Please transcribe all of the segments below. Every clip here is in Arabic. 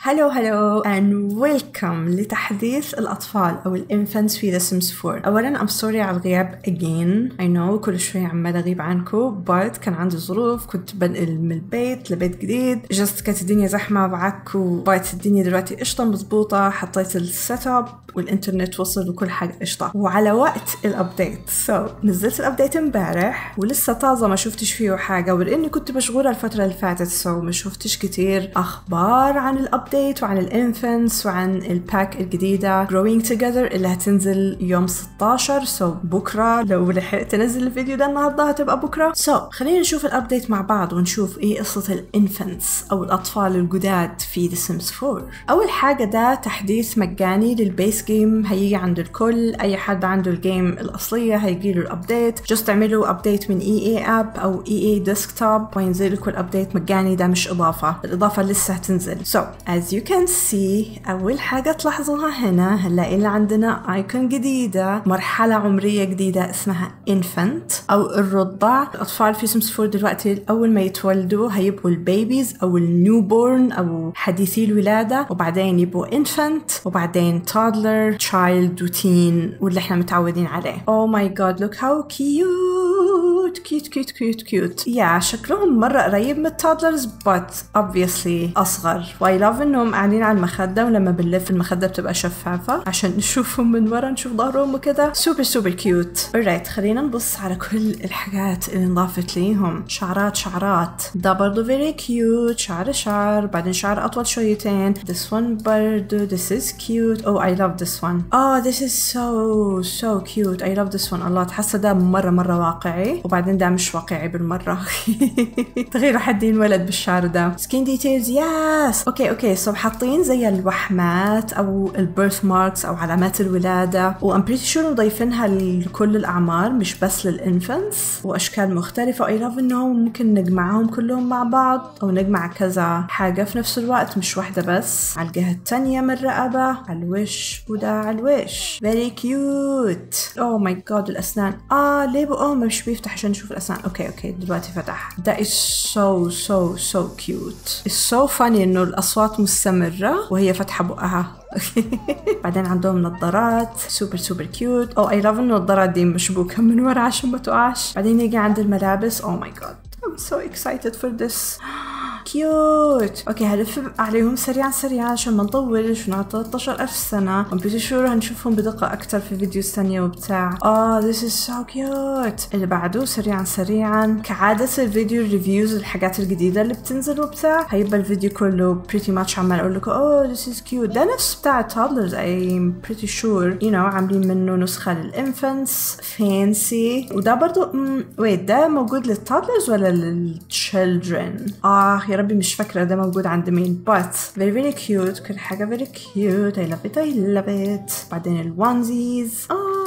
هلو and welcome لتحديث الأطفال أو الانفنتس في The Sims 4. أولاً I'm sorry على الغياب again. I know كل شوية عمال أغيب عنكم but كان عندي ظروف، كنت بنقل من البيت لبيت جديد، just كانت الدنيا زحمة بعك وبقت الدنيا دلوقتي قشطة مضبوطة، حطيت السيت اب والإنترنت وصل وكل حاجة قشطة وعلى وقت الأبديت. نزلت الأبديت امبارح ولسه طازة ما شفتش فيه حاجة، ولأني كنت مشغولة الفترة اللي فاتت ما شفتش كتير أخبار عن الأبديت وعن الانفنتس وعن الباك الجديدة Growing Together اللي هتنزل يوم 16. بكرة لو لحقت انزل الفيديو ده النهاردة هتبقى بكرة. خلينا نشوف الأبديت مع بعض ونشوف ايه قصة الانفنتس أو الأطفال الجداد في The Sims 4. أول حاجة ده تحديث مجاني للبيس جيم، هيجي عند الكل، أي حد عنده الجيم الأصلية هيجيله الأبديت. just تعملوا أبديت من EA App أو EA Desktop وينزل لكم الأبديت مجاني، ده مش إضافة، الإضافة لسه هتنزل. as you can see أول حاجة تلاحظوها هنا هنلاقي اللي عندنا ايكون جديدة، مرحلة عمرية جديدة اسمها infant أو الرضع. الأطفال في Sims 4 دلوقتي أول ما يتولدوا هيبقوا البيبيز أو النيو بورن أو حديثي الولادة، وبعدين يبقوا infant وبعدين toddler child وتين واللي احنا متعودين عليه. oh my god look how cute. شكلهم مرة قريب من التادلرز but obviously أصغر. I love إنهم قاعدين على المخدة، ولما بنلف المخدة بتبقى شفافة عشان نشوفهم من ورا، نشوف ظهرهم وكده. super cute. alright خلينا نبص على كل الحاجات اللي انضافت ليهم. شعرات ده برضو very cute، شعر بعدين شعر أطول شويتين. this one برضو this is cute. oh I love this one. this is so cute. I love this one. الله تحسه ده مرة واقعي، وبعدين ده مش واقعي بالمرة. تغيروا حد ينولد بالشعر ده. skin details yes. اوكي حاطين زي الوحمات او البيرث ماركس او علامات الولادة، و I'm pretty sure مضيفينها لكل الأعمار مش بس للإنفنتس، وأشكال مختلفة. I love إنهم ممكن نجمعهم كلهم مع بعض أو نجمع كذا حاجة في نفس الوقت مش واحدة بس. على الجهة التانية من الرقبة، على الوش، وده على الوش very cute. oh my god الأسنان ليه بقى مش بيفتح عشان نشوف الأسنان. اوكي دلوقتي فتح. ده is so cute. it's so funny إنه الأصوات مستمرة وهي فتحة بقها. بعدين عندهم نظارات super cute. I love إنه النظارات دي مشبوكة من ورا عشان ما تقعش. بعدين يجي عند الملابس. oh my god I'm so excited for this. كيوت. اوكي هلف عليهم سريعا عشان ما نطولش ونقعد 13,000 سنة. I'm pretty sure هنشوفهم بدقة أكتر في فيديوز ثانية وبتاع. this is so cute. اللي بعده سريعا كعادة الفيديو الريفيوز الحاجات الجديدة اللي بتنزل وبتاع، هيبقى الفيديو كله pretty much عمال أقول لكم this is cute. ده نفس بتاع toddlers I'm pretty sure عاملين منه نسخة للإنفنتس fancy. وده برضو ده موجود للتادلرز ولا للchildren؟ يا ربي مش فاكرة ده موجود عند مين but very cute. كل حاجة very cute. I love it. بعدين الوانزيز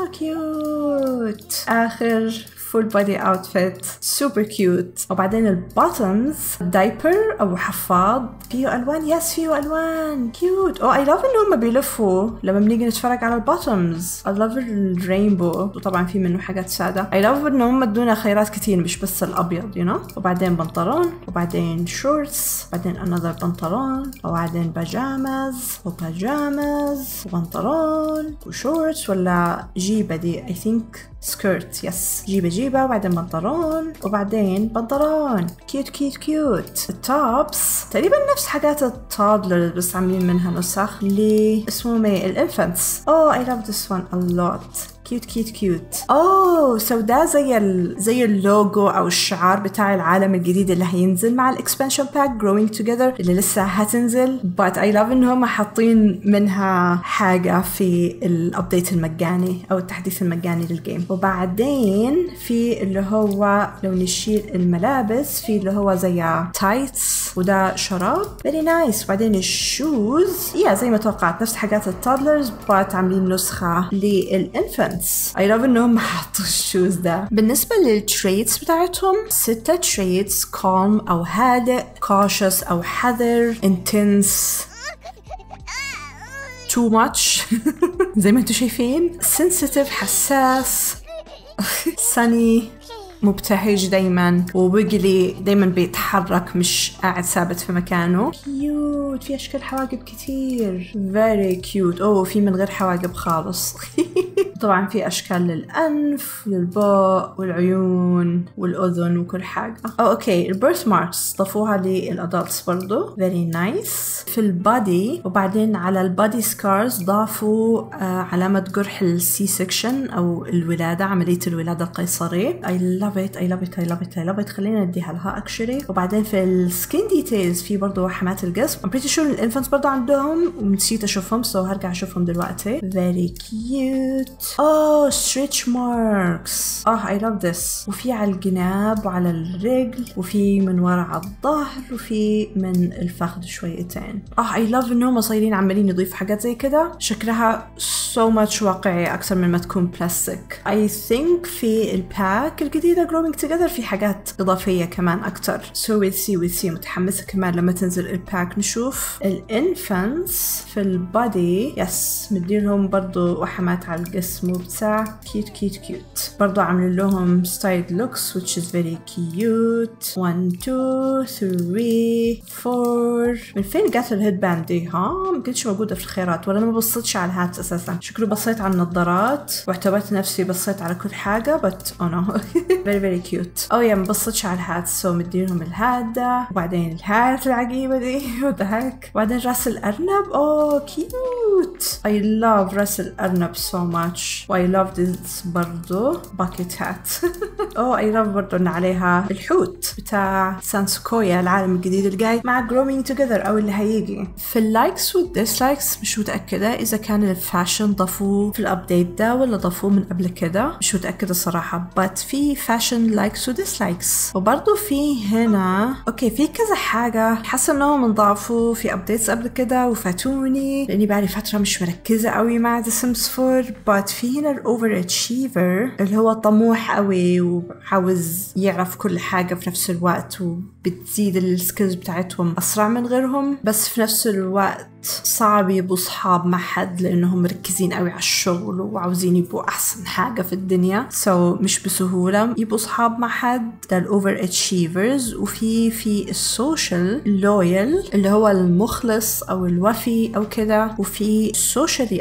cute. آخر full body outfit super cute. وبعدين البوتومز دايبر أو حفاض فيه ألوان. فيه ألوان cute. I love إنهم بيلفوا لما بنيجي نتفرج على البوتومز. I love الرينبو، وطبعا في منه حاجات سادة. I love إنهم ادونا خيارات كتير مش بس الأبيض وبعدين بنطلون، وبعدين شورتس، بعدين another بنطلون، وبعدين باجامز وبنطلون وشورتس ولا جيبة دي I think سكيرت جيبة وبعدين بنطلون كيوت. التوبس تقريبا نفس حاجات التادلر بس عاملين منها نسخ اللي اسمهم الانفنتس. I love this one a lot. كيوت. ده زي اللوجو او الشعار بتاع العالم الجديد اللي هينزل مع الاكسبانشن باك Growing Together اللي لسه هتنزل. but I love انهم حاطين منها حاجة في الابديت المجاني او التحديث المجاني للجيم. وبعدين في اللي هو لو نشيل الملابس في اللي هو زي تايتس، وده شراب very nice. وبعدين الشوز زي ما توقعت نفس حاجات التادلرز but عاملين نسخة للإنفنت. I love إنهم حطوا الشوز ده. بالنسبة للتريتس بتاعتهم 6 تريتس: calm أو هادئ، cautious أو حذر، intense، too much زي ما انتوا شايفين، sensitive حساس، sunny مبتهج دايما، وبيجلي دايما بيتحرك مش قاعد ثابت في مكانه. كيوت. في اشكال حواجب كتير very cute. اوه في من غير حواجب خالص. طبعا في اشكال للانف للبق والعيون والاذن وكل حاجه. اوكي البيرث ماركس ضافوها للادلتس برضو very nice في البادي. وبعدين على البادي سكارز ضافوا علامه جرح السي سكشن او الولاده، عمليه الولاده القيصريه. I love it I love it I love it I love it. خلينا نديها لها actually. وبعدين في السكين ديتيلز في برضو حمات الجسم. I'm pretty sure الانفانتس برضو عندهم ونسيت اشوفهم سو هرجع اشوفهم دلوقتي. very cute. stretch marks. I love this. وفي على الجناب وعلى الرجل وفي من ورا على الظهر وفي من الفخذ شويتين. I love انهم صايرين عمالين يضيفوا حاجات زي كده، شكلها so much واقعي اكثر من ما تكون بلاستيك. I think في الباك الجديدة growing together في حاجات اضافية كمان اكتر. so we'll see متحمسة كمان لما تنزل الباك نشوف الانفانتس في البادي. يس مديلهم برضو وحمات على الجسم وبتاع cute. برضو عاملين لهم styled looks which is very cute. 1 2 3 4. من فين جات الهيد باند دي؟ ما كنتش موجودة في الخيارات ولا ما بصيتش على الهات اساسا. شكله بصيت على النظارات واعتبرت نفسي بصيت على كل حاجة but oh no. very cute. ما بصيتش على الهات so مدينهم الهات ده وبعدين الهات العجيبة دي what the heck. وبعدين راس الأرنب. cute. I love راس الأرنب so much. و I love this برضو bucket hat. I love برضو ان عليها الحوت بتاع سانسكويا العالم الجديد اللي جاي مع growing together او اللي هيجي. في اللايكس والديسلايكس مش متأكدة اذا كان الفاشن ضافوه في الابديت ده ولا ضافوه من قبل كده، مش متأكدة صراحة. but في فاشن لايكس وديسلايكس. وبرضو في هنا في كذا حاجة حاسة انهم انضافوا في ابديتس قبل كده وفاتوني لاني بقالي فترة مش مركزة قوي مع The Sims 4. but في هنا الاوفر اتشيفر اللي هو طموح قوي وعاوز يعرف كل حاجة في نفس الوقت وبتزيد السكيلز بتاعتهم اسرع من غيرهم، بس في نفس الوقت صعب يبقوا صحاب مع حد لانهم مركزين قوي على الشغل وعاوزين يبقوا احسن حاجة في الدنيا مش بسهولة يبقوا صحاب مع حد. ده الاوفر اتشيفرز. وفي السوشيال اللويال اللي هو المخلص او الوفي او كده. وفي socially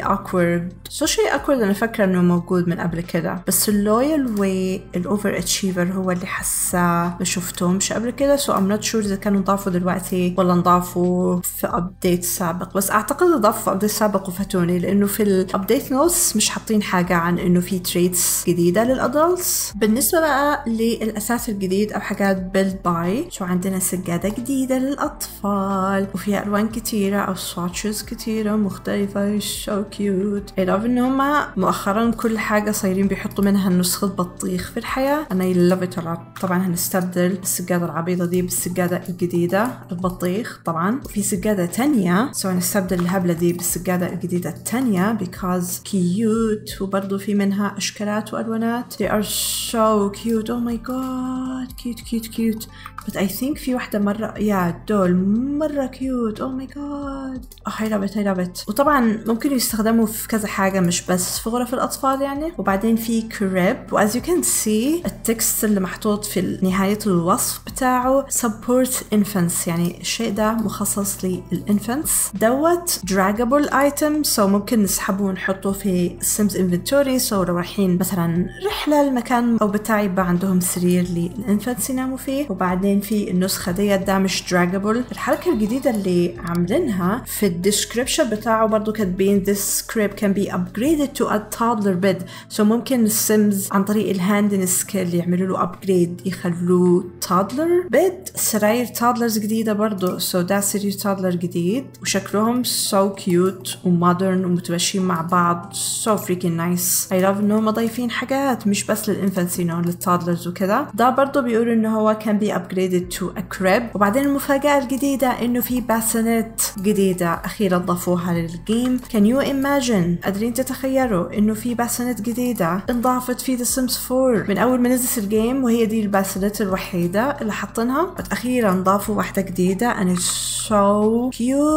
awkward انا فاكرة انه موجود من قبل كده، بس اللويال والاوفر اتشيفر هو اللي حاسة ما شفتهمش قبل كده I'm not sure اذا كانوا نضافوا دلوقتي ولا نضافوا في ابديت سابق، بس اعتقد نضافوا في ابديت سابق وفاتوني لانه في الابديت نوتس مش حاطين حاجة عن انه في تريتس جديدة للادلتس. بالنسبة بقى للاساس الجديد او حاجات بيلد باي عندنا سجادة جديدة للاطفال وفيها الوان كتيرة او سواتشز كتيرة مختلفة so cute. I love ان هما مؤخرا كل حاجة صايرين بيحطوا منها نسخة بطيخ في الحياة. انا love it a lot. طبعا هنستبدل السجادة العبيضة دي بالسجادة الجديدة البطيخ طبعا. وفي سجادة تانية هنستبدل الهبلة دي بالسجادة الجديدة التانية because cute. وبرضو في منها اشكالات والوانات they are so cute. oh my god cute. but I think في واحدة مرة دول مرة cute. oh my god I love it. وطبعا ممكن يستخدموا في كذا حاجة مش بس في غرف الأطفال يعني. وبعدين في كريب و as you can see التكست اللي محطوط في نهاية الوصف بتاعه support infants يعني الشيء ده مخصص للإنفانتس دوت draggable item ممكن نسحبه ونحطه في Sims inventory لو رايحين مثلا رحلة المكان أو بتاع يبقى عندهم سرير للإنفانتس يناموا فيه. وبعدين في النسخة ديت ده مش draggable. الحركة الجديدة اللي عاملينها في الديسكريبشن بتاعه برضو كاتبين this crib can be upgraded to a toddler bed ممكن السيمز عن طريق الهاندن سكيل يعملوا له upgrade يخلوه toddler bed. سراير toddlers جديدة برضو ده سرير toddler جديد وشكلهم so cute ومودرن ومتماشيين مع بعض so freaking nice. I love انهم ضايفين حاجات مش بس للإنفانتس للتادلرز وكده. ده برضو بيقولوا انه هو can be upgraded to a crib. وبعدين المفاجأة الجديدة انه في باسنت جديدة اخيرا ضافوها للجيم. can you imagine قادرين تتخيلوا انه في باسنت جديدة انضافت في The Sims 4 من اول ما نزلت الجيم وهي دي الباسنت الوحيدة اللي حاطينها. اخيرا ضافوا واحدة جديدة and it's so cute.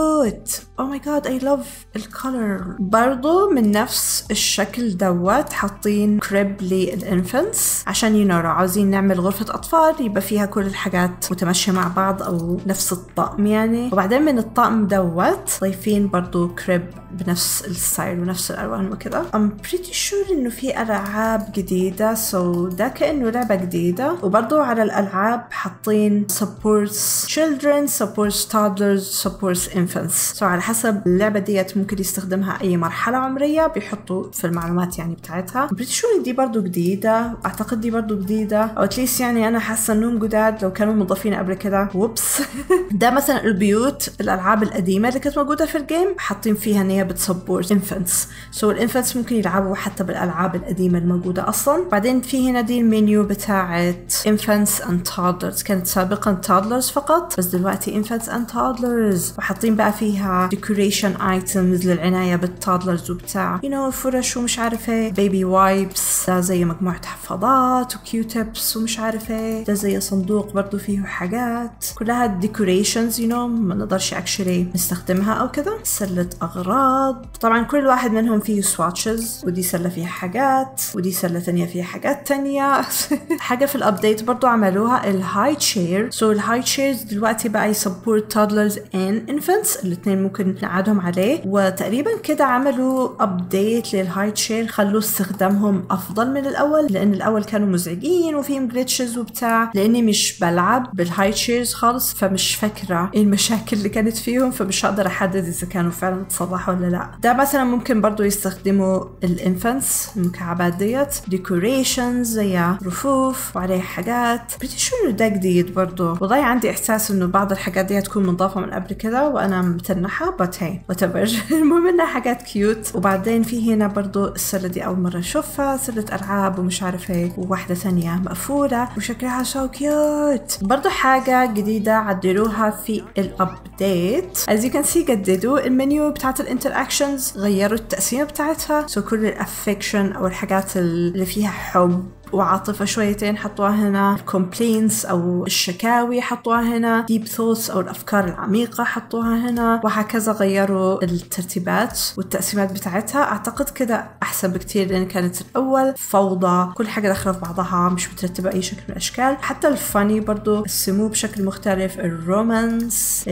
oh my god I love الكولر. برضو من نفس الشكل دوت حاطين كريب للإنفنتس عشان لو عاوزين نعمل غرفة أطفال يبقى فيها كل الحاجات متمشية مع بعض أو نفس الطقم يعني. وبعدين من الطقم دوت ضايفين برضو كريب بنفس الستايل ونفس الألوان وكده. I'm pretty sure إنه في ألعاب جديدة so ده كأنه لعبة جديدة. وبرضو على الألعاب حاطين supports children, supports toddlers, supports infants. so على حسب اللعبة ديت ممكن يستخدمها أي مرحلة عمرية بيحطوا في المعلومات يعني بتاعتها. I'm pretty sure دي برضو جديدة، أعتقد دي برضو جديدة أو اتليست يعني أنا حاسة إنهم جداد لو كانوا مضافين قبل كده. ووبس. ده مثلا البيوت الألعاب القديمة اللي كانت موجودة في الجيم حاطين فيها إن هي بتسبورت infants. so الانفنتس ممكن يلعبوا حتى بالألعاب القديمة الموجودة أصلا. بعدين في هنا دي المنيو بتاعت infants and toddlers، كانت سابقا toddlers فقط بس دلوقتي infants and toddlers. وحاطين بقى فيها decoration items للعناية بالتادلرز وبتاع فرش ومش عارف ايه، baby wipes، ده زي مجموعة حفاضات وكيوتبس ومش عارف ايه، ده زي صندوق برضو فيه حاجات كلها decorations ما نقدرش actually نستخدمها او كده. سلة اغراض، طبعا كل واحد منهم فيه swatches، ودي سلة فيها حاجات ودي سلة تانية فيها حاجات تانية. حاجة في الابديت برضو عملوها الهاي تشير. so الهاي تشيرز دلوقتي بقى يسبورت toddlers and infants، الاثنين ممكن نقعدهم عليه. وتقريبا كده عملوا ابديت للهاي تشير، خلوا استخدامهم افضل من الاول، لان الاول كانوا مزعجين وفيهم جلitches وبتاع. لاني مش بلعب بالهاي تشيرز خالص فمش فاكرة ايه المشاكل اللي كانت فيهم، فمش هقدر احدد اذا كانوا فعلا تصلحوا ولا لا. ده مثلا ممكن برضو يستخدموا الانفنتس المكعبات ديت ديكوريشنز زي رفوف وعليه حاجات. بريتي شو ده جديد برضو، والله عندي احساس انه بعض الحاجات دي هتكون مضافة من قبل كده وانا متنحة but hey whatever. المهم انها حاجات كيوت. وبعدين في هنا برضو السلة دي اول مرة اشوفها، سلة العاب ومش عارف ايه، وواحدة ثانية مقفولة وشكلها سو كيوت. برضو حاجة جديدة عدلوها في الابديت as you can see، جددوا المنيو بتاعت الانتراكشنز، غيروا التقسيمة بتاعتها. so كل الافكشن او الحاجات اللي فيها حب وعاطفة شويتين حطوها هنا، complaints أو الشكاوي حطوها هنا، deep thoughts أو الأفكار العميقة حطوها هنا، وهكذا. غيروا الترتيبات والتقسيمات بتاعتها. أعتقد كده أحسن بكتير، لأن كانت الأول فوضى، كل حاجة داخلة في بعضها مش مترتبة أي شكل من الأشكال. حتى الفاني برضو قسموه بشكل مختلف، الرومانس،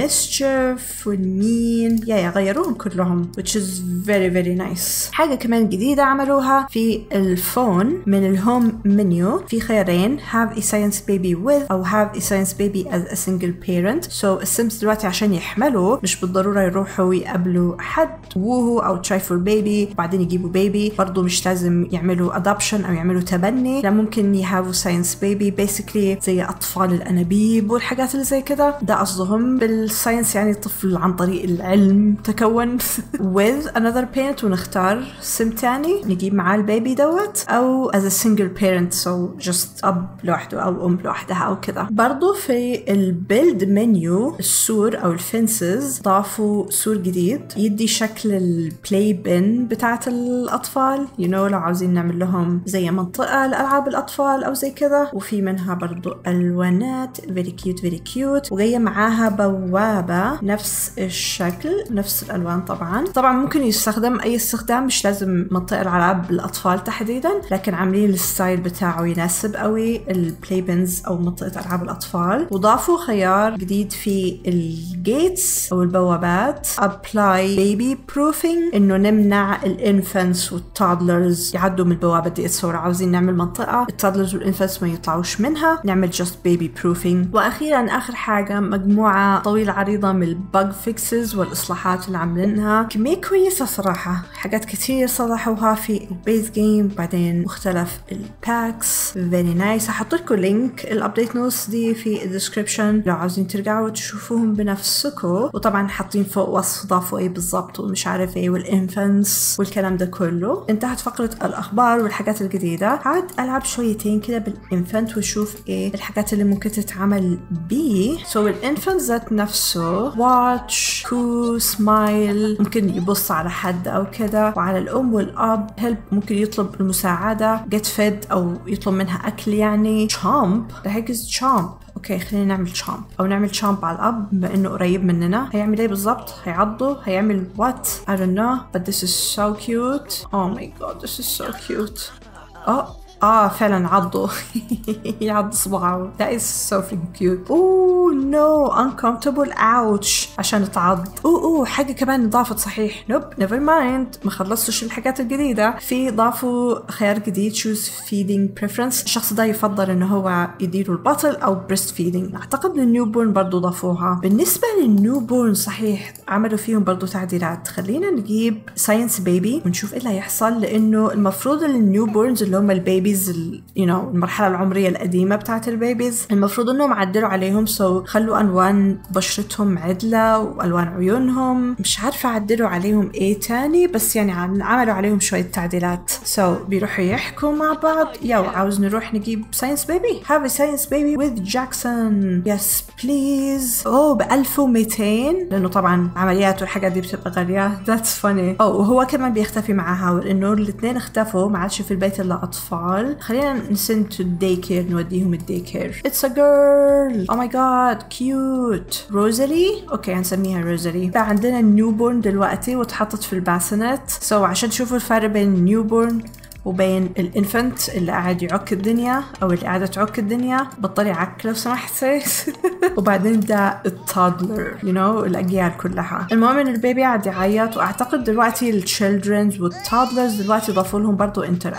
الميسشيف والمين، غيروهم كلهم which is very very nice. حاجة كمان جديدة عملوها في الفون من الهوم منيو، في خيارين have a science baby with أو have a science baby as a single parent. so السيمز دلوقتي عشان يحملوا مش بالضرورة يروحوا يقابلوا حد ووهو أو try for baby وبعدين يجيبوا بيبي، برضو مش لازم يعملوا adoption أو يعملوا تبني، لا ممكن يهافوا science baby basically زي أطفال الأنابيب والحاجات اللي زي كده. ده قصدهم بالساينس يعني طفل عن طريق العلم تكون with another parent، ونختار سم تاني نجيب معاه البيبي دوت، أو as a single parent so just أب لوحده أو أم لوحدها أو كده. برضو في البيلد منيو السور أو الفنسز ضافوا سور جديد يدي شكل البلاي بن بتاعت الأطفال لو عاوزين نعمل لهم زي منطقة لألعاب الأطفال أو زي كده. وفي منها برضو ألوانات very cute very cute، وجاية معاها بوابة نفس الشكل نفس الألوان. طبعا ممكن يستخدم أي استخدام، مش لازم منطقة الألعاب الأطفال تحديدا، لكن عاملين الستايل بتاعه يناسب قوي البلاي بنز او منطقه العاب الاطفال. وضافوا خيار جديد في الجيتس او البوابات ابلاي بيبي بروفينج، انه نمنع الانفنتس والتادلرز يعدوا من البوابه دي. صور عاوزين نعمل منطقه التادلرز والانفنتس ما يطلعوش منها، نعمل جاست بيبي بروفينج. واخيرا اخر حاجه مجموعه طويله عريضه من البج فيكسز والاصلاحات اللي عاملينها، كميه كويسه صراحه، حاجات كتير صلحوها في البيز جيم. بعدين مختلف الباكس very nice. هحط لكم لينك الابديت نوتس دي في الديسكريبشن لو عاوزين ترجعوا تشوفوهم بنفسكم. وطبعا حاطين فوق وصف ضافوا ايه بالضبط ومش عارف ايه والانفنتس والكلام ده كله. انتهت فقره الاخبار والحاجات الجديده. عاد العب شويتين كده بالانفنت وشوف ايه الحاجات اللي ممكن تتعمل بيه. الانفنت ذات نفسه واتش كو سمايل، ممكن يبص على حد او كده، وعلى الام والاب هيلب ممكن يطلب المساعده، get fed فيد أو يطلب منها أكل يعني. chomp the heck is chomp. اوكي خلينا نعمل تشامب او نعمل تشامب على الاب بما انه قريب مننا. هيعمل ايه بالضبط؟ هيعضه؟ هيعمل what? I don't know but this is so cute. Oh my god this is so cute. فعلا عضه. يعض صباعه. That is so freaking cute. Oh no uncomfortable ouch عشان تعض. حاجة كمان ضافت صحيح. nope never mind ما خلصتش الحاجات الجديدة. في ضافوا خيار جديد choose feeding preference. الشخص ده يفضل انه هو يديله البطل او breast feeding. اعتقد النيو بورن برضو ضافوها. بالنسبة للنيو بورن صحيح عملوا فيهم برضو تعديلات. خلينا نجيب ساينس بيبي ونشوف ايه اللي هيحصل لانه المفروض النيو بورنز اللي هم البيبيز المرحلة العمرية القديمة بتاعت البيبيز المفروض انهم عدلوا عليهم خلوا الوان بشرتهم عدلة والوان عيونهم. مش عارفة عدلوا عليهم ايه تاني بس يعني عملوا عليهم شوية تعديلات. بيروحوا يحكوا مع بعض. عاوز نروح نجيب ساينس بيبي. have a science baby with Jackson yes please. ب 1200 لانه طبعا عمليات والحاجات دي بتبقى غالية. that's funny. وهو كمان بيختفي معاها لانه الاثنين اختفوا ما عادش في البيت الا اطفال. خلينا نسند to daycare نوديهم الديكير. It's a girl. Oh my god cute. روزالي. اوكي هنسميها روزالي. عندنا النيوبورن دلوقتي واتحطت في الباسنت. عشان تشوفوا الفرق بين النيوبورن وبين الانفنت اللي قاعد يعك الدنيا او اللي قاعده تعك الدنيا. بطلي عك لو سمحتي. وبعدين ده التادلر الاجيال كلها. المهم ان البيبي قاعد يعيط واعتقد دلوقتي التشيلدرنز والتادلرز دلوقتي ضافوا لهم برضو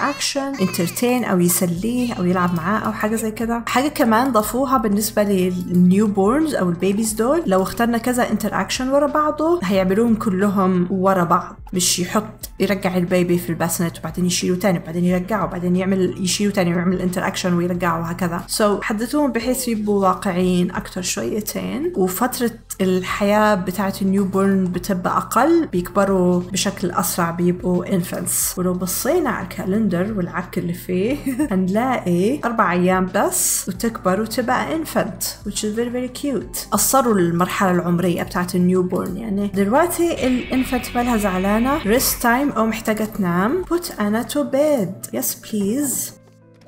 انترتين او يسليه او يلعب معاه او حاجه زي كده. حاجه كمان ضافوها بالنسبه للنيو بورنز او البيبيز دول لو اخترنا كذا انتراكشن ورا بعضه هيعملوهم كلهم ورا بعض. مش يرجع البيبي في الباسنت وبعدين يشيله تاني وبعدين يرجعه وبعدين يشيله تاني ويعمل انتراكشن ويرجعه وهكذا. حدثوهم بحيث يبقوا واقعيين اكتر شويتين. وفترة الحياة بتاعت النيو بورن بتبقى اقل بيكبروا بشكل اسرع بيبقوا انفنتس. ولو بصينا على الكالندر والعك اللي فيه هنلاقي 4 ايام بس وتكبر وتبقى انفنت which is very very cute. قصروا المرحلة العمرية بتاعت النيو بورن. يعني دلوقتي الانفنت مالها زعلانة rest time او محتاجة تنام. put Anna to bed yes please.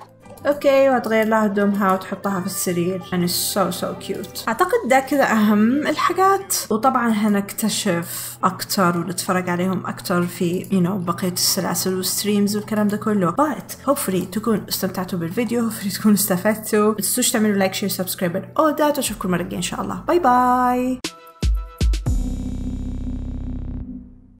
اوكي وهتغير لها هدومها وتحطها في السرير. يعني so cute. اعتقد ده كده اهم الحاجات. وطبعا هنكتشف اكتر ونتفرج عليهم اكتر في بقية السلاسل والستريمز والكلام ده كله. but hopefully تكونوا استمتعتوا بالفيديو. hopefully تكونوا استفدتوا. متنسوش تعملوا لايك شير سبسكرايب all that. واشوفكم المرة الجاية ان شاء الله. باي باي.